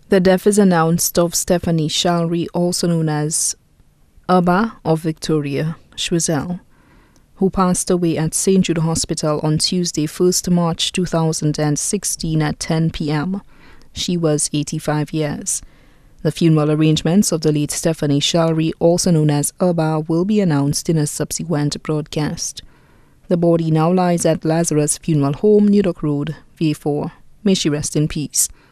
The death is announced of Stephanie Charlery, also known as Abba of Victoria Schwizel, who passed away at St. Jude Hospital on Tuesday, 1st March 2016 at 10 p.m. She was 85 years. The funeral arrangements of the late Stephanie Charlery, also known as Abba, will be announced in a subsequent broadcast. The body now lies at Lazarus Funeral Home, New Dock Road, V4. May she rest in peace.